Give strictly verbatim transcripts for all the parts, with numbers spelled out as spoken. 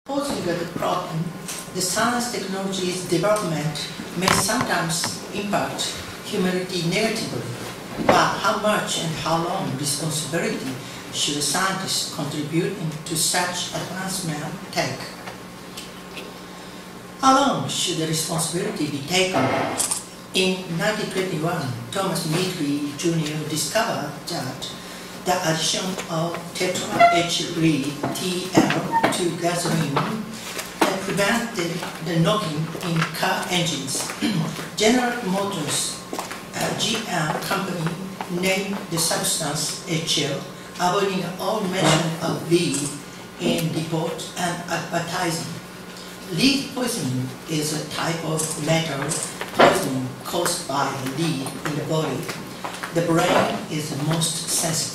Posing the problem, the science technology's development may sometimes impact humanity negatively, but how much and how long responsibility should scientists contributing to such advancement take? How long should the responsibility be taken? In nineteen twenty-one, Thomas Midgley Junior discovered that the addition of tetraethyl T L to gasoline that prevented the knocking in car engines. General Motors, a G M company, named the substance H L, avoiding all mention of lead in report and advertising. Lead poisoning is a type of metal poisoning caused by lead in the body. The brain is the most sensitive.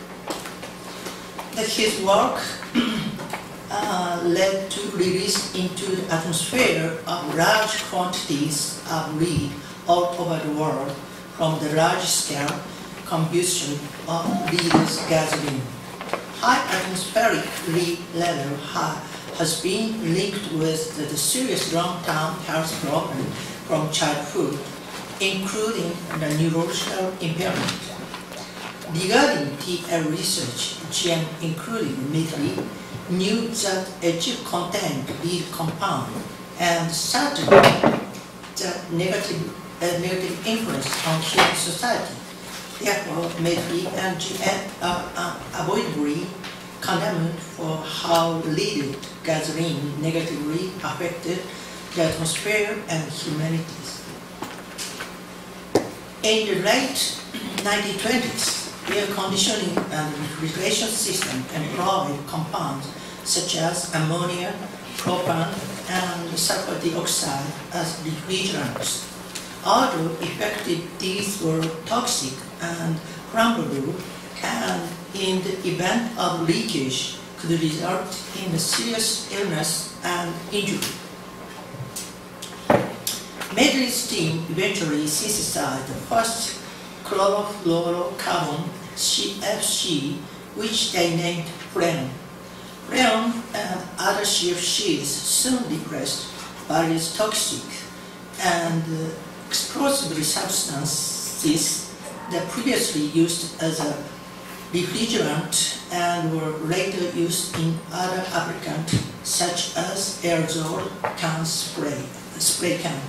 That his work uh, led to release into the atmosphere of large quantities of lead all over the world from the large-scale combustion of leadless gasoline. High atmospheric lead level ha has been linked with the, the serious long-term health problem from childhood, including the neurological impairment. Regarding T L research, G M, including Midgley, knew that H contained lead compound and certainly the negative, uh, negative influence on human society. Therefore, Midgley and G M are unavoidably condemned for how leaded gasoline negatively affected the atmosphere and humanities. In the late nineteen twenties, air conditioning and refrigeration system employed compounds such as ammonia, propane, and sulfur dioxide as refrigerants. Although effective, these were toxic and flammable, and in the event of leakage could result in a serious illness and injury. Midgley's team eventually synthesized the first chlorofluorocarbon, C F C, which they named freon. Freon and other C F Cs soon replaced various toxic and uh, explosive substances that previously used as a refrigerant and were later used in other applicants such as aerosol can spray, spray can.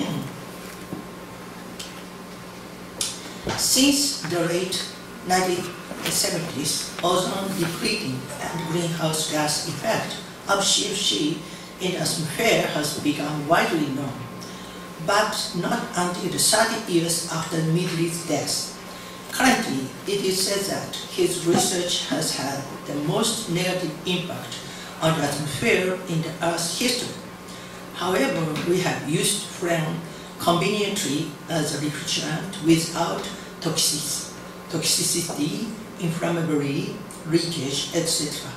Since the late nineteen seventies, ozone depleting and greenhouse gas effect of C F C in the atmosphere has become widely known, but not until the thirty years after Midgley's death. Currently, it is said that his research has had the most negative impact on the atmosphere in the Earth's history. However, we have used freon conveniently as a refrigerant without toxic, toxicity, inflammability, leakage, et cetera.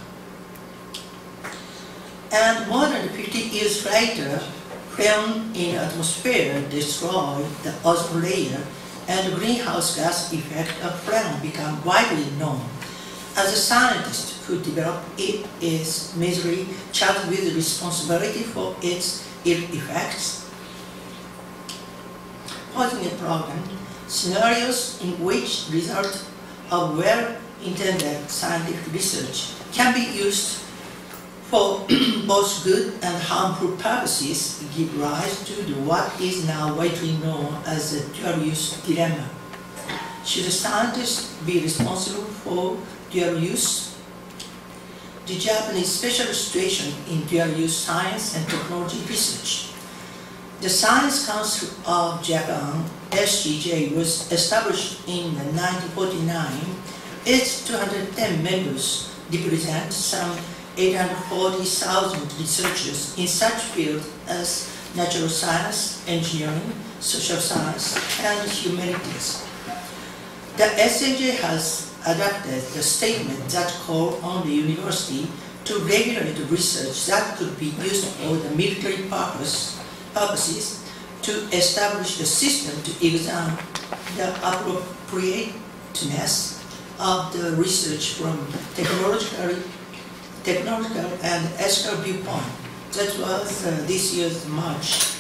And more than fifty years later, freon in the atmosphere destroyed the ozone layer, and the greenhouse gas effect of freon became widely known. As a scientist who developed it, is Midgley charged with responsibility for its ill effects. Posing a problem, scenarios in which results of well-intended scientific research can be used for both good and harmful purposes give rise to the what is now widely known as the dual-use dilemma. Should a scientist be responsible for dual use? The Japanese special situation in dual-use science and technology research. The Science Council of Japan, S C J, was established in nineteen forty-nine. Its two hundred ten members represent some eight hundred forty thousand researchers in such fields as natural science, engineering, social science, and humanities. The S C J has adopted the statement that called on the university to regulate research that could be used for the military purpose, purposes, to establish the system to examine the appropriateness of the research from technologically technological and ethical viewpoint. That was uh, this year's March.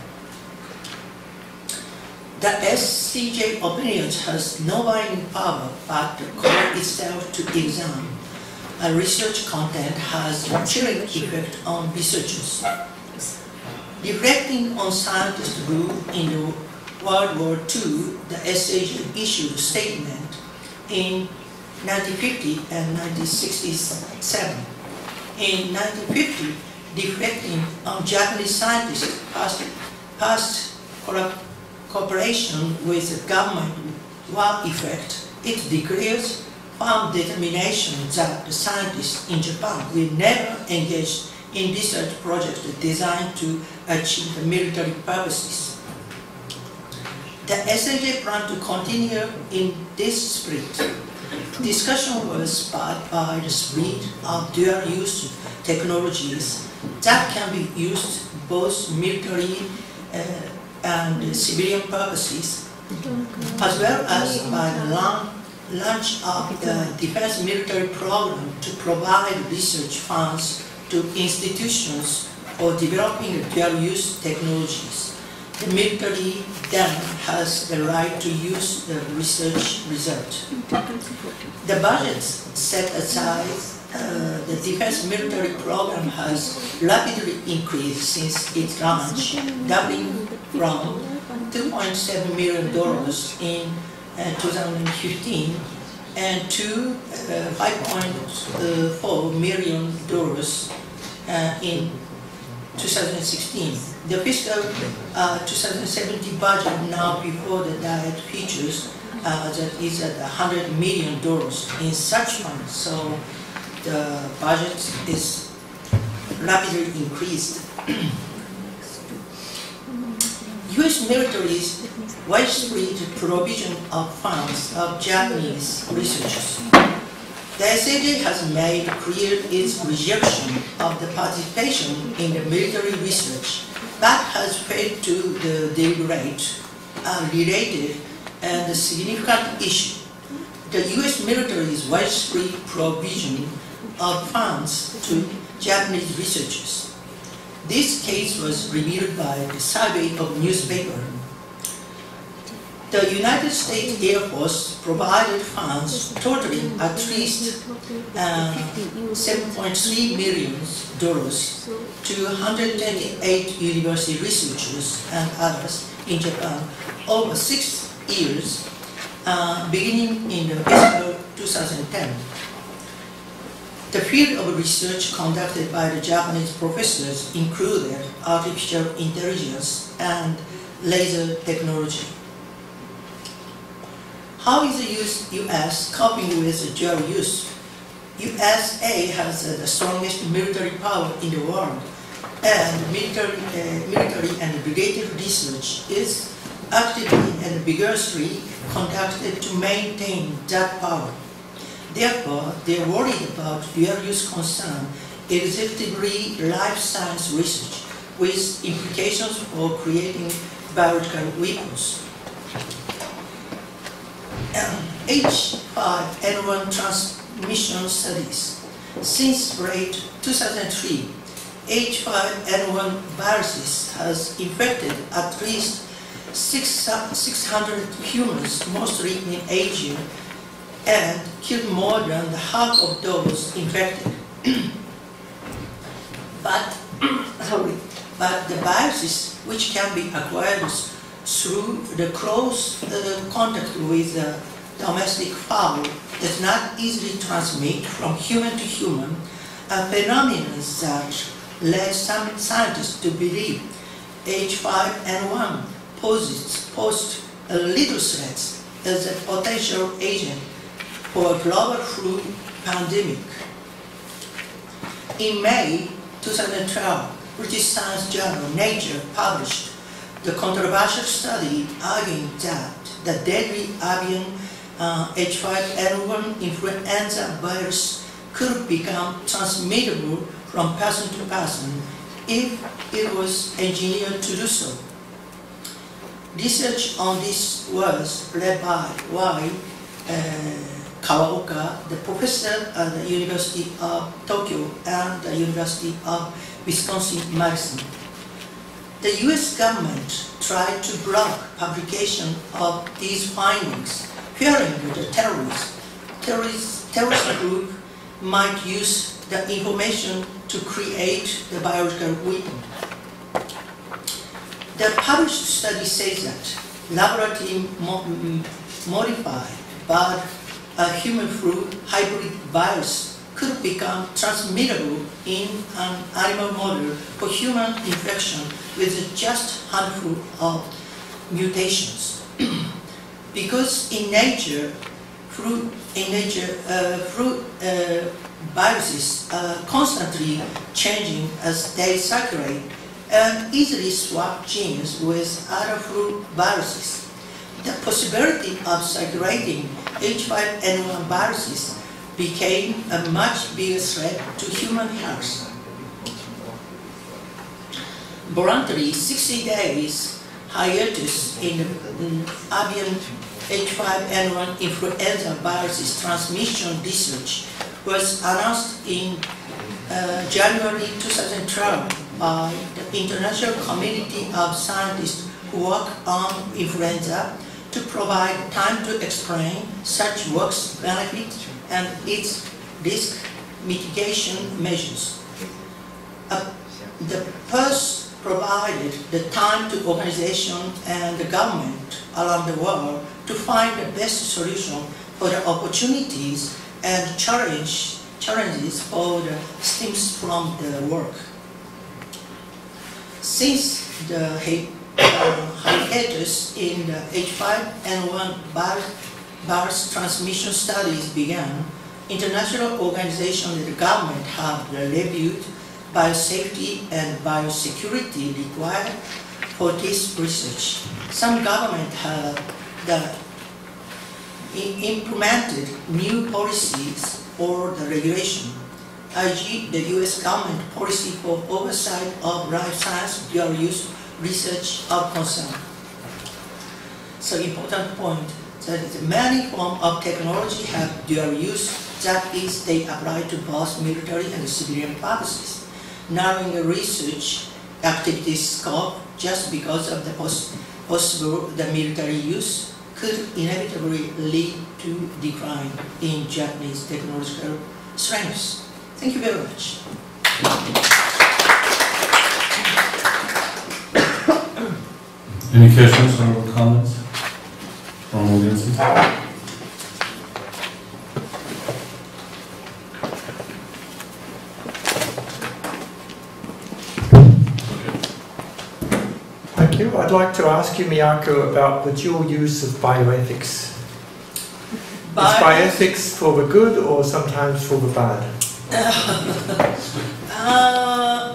The S C J opinion has no binding power but the court itself to examine. A research content has a chilling effect on researchers. Reflecting on scientists' rule in the World War Two, the S C J issued a statement in nineteen fifty and nineteen sixty-seven. In nineteen fifty, reflecting on Japanese scientists' past, past cooperation with the government war effect, it declares firm determination that the scientists in Japan will never engage in research projects designed to achieve military purposes. The S A J planned to continue in this spirit. Discussion was sparked by the spread of dual-use technologies that can be used both military uh, and civilian purposes, as well as by the launch of the defense military program to provide research funds to institutions for developing dual-use technologies. The military then has the right to use the research result. The budget set aside uh, the defense military program has rapidly increased since its launch, doubling from two point seven million dollars in uh, two thousand fifteen and to uh, five point four million dollars uh, in two thousand sixteen. The fiscal uh, two thousand seventeen budget now before the diet features uh, that is at one hundred million dollars in such funds. So the budget is rapidly increased. U S military's widespread provision of funds of Japanese researchers. The S A J has made clear its rejection of the participation in the military research, but has failed to deliberate a related and significant issue: the U S military's widespread provision of funds to Japanese researchers. This case was revealed by the survey of newspaper. The United States Air Force provided funds totaling at least uh, seven point three million dollars to one hundred twenty-eight university researchers and others in Japan over six years, uh, beginning in the fiscal two thousand ten. The field of research conducted by the Japanese professors included artificial intelligence and laser technology. How is the U S coping with the dual use? U S A has uh, the strongest military power in the world, and military, uh, military and related research is actively and vigorously conducted to maintain that power. Therefore, they are worried about dual-use concern, executively life science research, with implications for creating biological weapons. Um, H five N one transmission studies. Since late two thousand three, H five N one viruses has infected at least six hundred humans, mostly in Asia, and killed more than half of those infected. but, sorry, but the viruses, which can be acquired through the close uh, contact with uh, domestic fowl, does not easily transmit from human to human, a phenomenon that led some scientists to believe H five N one poses, posed a little threat as a potential agent for a global flu pandemic. In May two thousand twelve, British science journal Nature published the controversial study arguing that the deadly avian uh, H five N one influenza virus could become transmittable from person to person if it was engineered to do so. Research on this was led by Y. Uh, Kawaoka, the professor at the University of Tokyo and the University of Wisconsin-Madison. The U S government tried to block publication of these findings, fearing that the terrorists, terrorist, terrorist group might use the information to create the biological weapon. The published study says that laboratory mo modified but a human flu hybrid virus could become transmittable in an animal model for human infection with just a handful of mutations. Because in nature, flu, in nature, uh, flu uh, viruses are constantly changing as they circulate and easily swap genes with other flu viruses. The possibility of circulating H five N one viruses became a much bigger threat to human health. Voluntary sixty days hiatus in the avian H five N one influenza viruses transmission research was announced in uh, January two thousand twelve by the international community of scientists who work on influenza to provide time to explain such work's benefits and its risk mitigation measures. Uh, the purse provided the time to organization and the government around the world to find the best solution for the opportunities and challenge, challenges for the stems from the work. Since the uh, hiatus in the H five N one virus transmission studies began, international organizations and the government have reviewed biosafety and biosecurity required for this research. Some governments have the, implemented new policies or the regulation, for example the U S government policy for oversight of life science dual use research of concern. So important point that many forms of technology have dual use, that is, they apply to both military and civilian purposes. Narrowing the research activities scope just because of the poss possible the military use could inevitably lead to decline in Japanese technological strengths. Thank you very much. Any questions or comments from audiences? Thank you. I'd like to ask you, Miyako, about the dual use of bioethics. Bio Is bioethics for the good or sometimes for the bad? uh,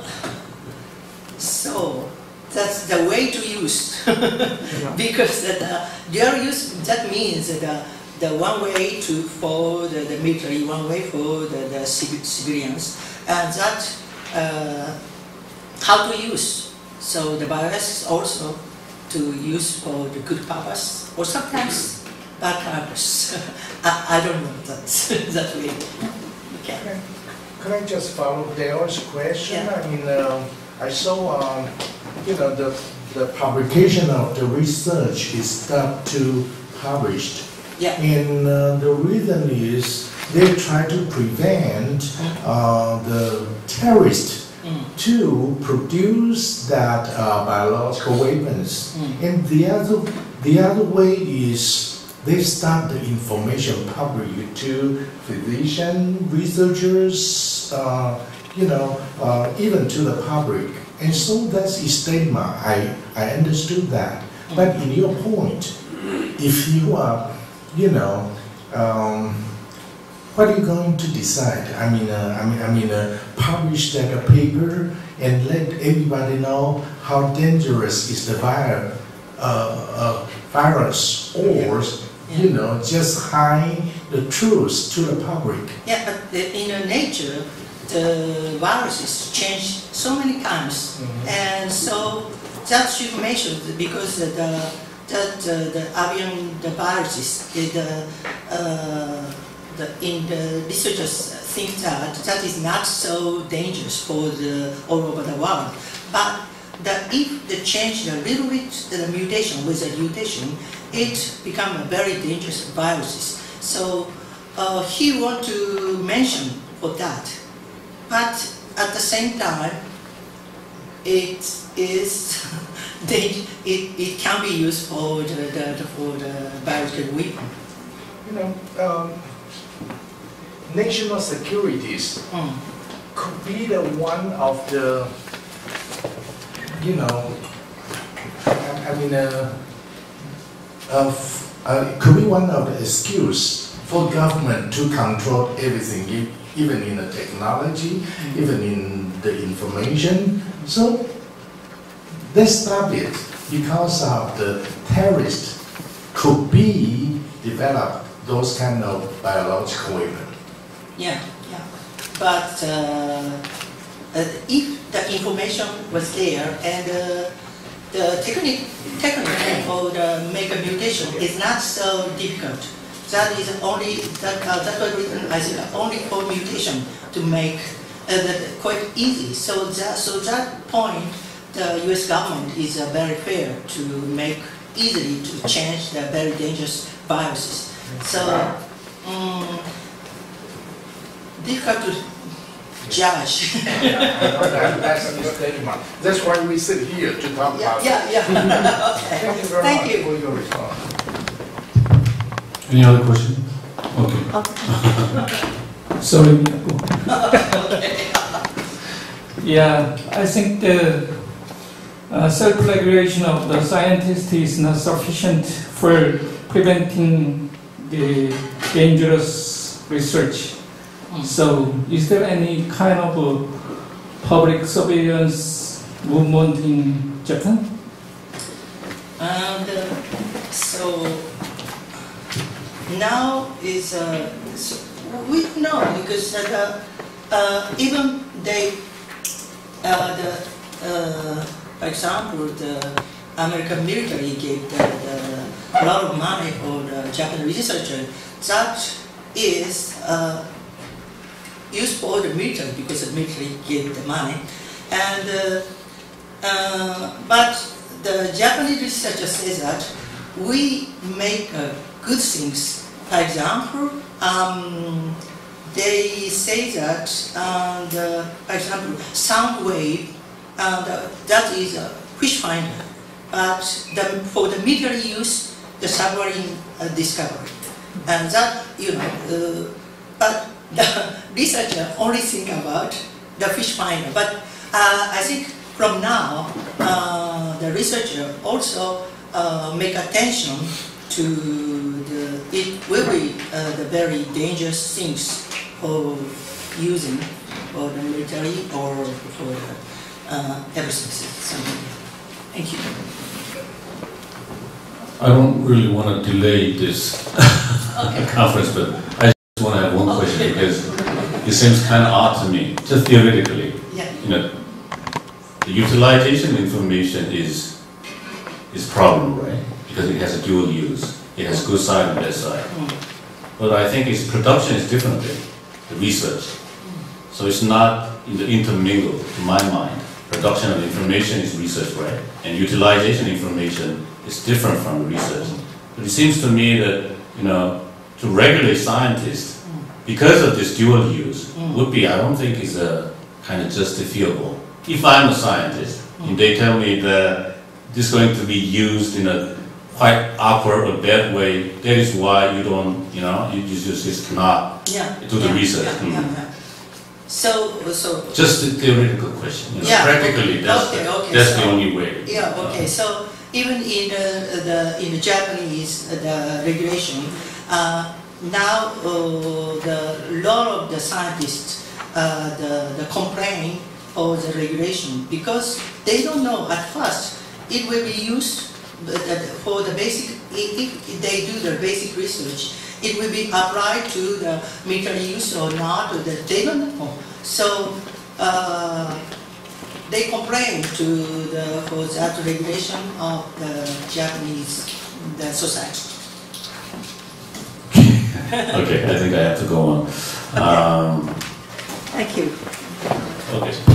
so that's the way to use. Because the uh, dual use, that means that uh, the one way to for the, the military, one way for the, the civilians, and that uh, how to use. So the bioethics also to use for the good purpose or sometimes bad purpose. I, I don't know that that way. Okay. Can I just follow Dale's question? Yeah. I mean, um, I saw, um, you know, the the publication of the research is start to published. Yeah. And uh, the reason is they try to prevent uh, the terrorists Mm. to produce that uh, biological weapons. Mm. And the other, the other way is they start the information public to physicians, researchers, uh, you know, uh, even to the public. And so that's a stigma. I, I understood that. Mm. But in your point, if you are, you know, um, what are you going to decide? I mean, uh, I mean, I mean, uh, publish that a paper and let everybody know how dangerous is the virus, uh, uh, virus, or yeah. you know, just hide the truth to the public. Yeah, but the, in the nature, the viruses change so many times, mm-hmm. and so that should mention because the that uh, the avian the viruses the uh, the, in the researchers think that that is not so dangerous for the all over the world. But that if they change a little bit the mutation with a mutation, it becomes a very dangerous virus. So uh, he want to mention for that. But at the same time, it is it, it can be used for the, the for the biological weapon. You know, um, national securities Mm. could be the one of the, you know, I, I mean, uh, of, uh, could be one of the excuse for government to control everything, e- even in the technology, Mm. even in the information. So they stop it because of the terrorists could be developed those kind of biological weapons. Yeah, yeah. But uh, uh, if the information was there and uh, the technique, technique for the make a mutation is not so difficult. That is only that uh, that was written I think only for mutation to make uh, that quite easy. So that so that point, the U S government is uh, very fair to make easily to change the very dangerous viruses. So um, difficult to judge. That- That's the statement. That's why we sit here to talk Yeah, about it. yeah, yeah. Okay. Thank you very Thank much you. for your response. Any other question? Okay. Sorry, Miyako. Yeah, I think the uh, self-regulation of the scientist is not sufficient for preventing the dangerous research. So, is there any kind of a public surveillance movement in Japan? And uh, so now is uh, so we know because uh, the, uh, even they uh, the uh, for example the American military gave the, the, a lot of money for the Japanese researcher. That is uh, used for the military because the military gave the money, and uh, uh, but the Japanese researcher says that we make uh, good things. For example, um, they say that, uh, the, for example, sound wave, uh, the, that is a fish finder. But the, for the military use, the submarine uh, discovery, and that you know, uh, but the researcher only think about the fish finder. But uh, I think from now, uh, the researcher also uh, make attention to the, it will be uh, the very dangerous things for using for the military or for the, uh, everything. So, thank you. I don't really want to delay this Okay. conference, but I just want to have one question because it seems kind of odd to me, just theoretically. Yeah. You know, the utilization information is is problem, right? Because it has a dual use. It has good side and bad side. Mm. But I think its production is differently, the research. So it's not in the intermingled, to my mind. Production of information is research, right? And utilization information is different from research. But it seems to me that, you know, to regulate scientists, because of this dual use, Mm. would be, I don't think is a kind of justifiable. If I'm a scientist, and they tell me that this is going to be used in a quite awkward or bad way, that is why you don't, you know, you just, you just cannot Yeah. do the yeah, research. Yeah, Mm. yeah, yeah. So, so. Just a theoretical question. You know, Yeah, practically, okay, that's, okay, the, okay, that's so- the only way. Yeah. Okay. So even in the, the in the Japanese uh, the regulation, uh, now uh, the lot of the scientists uh, the the complain of the regulation because they don't know at first it will be used but, uh, for the basic if, if they do the basic research it will be applied to the military use or not or that they don't know. So uh, they complain to the for that regulation of the Japanese the society. Okay, I think I have to go on. Um, Thank you. okay.